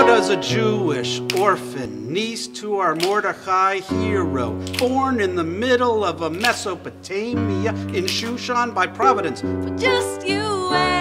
does a Jewish orphan, niece to our Mordechai hero, born in the middle of a Mesopotamia in Shushan by Providence, For just you and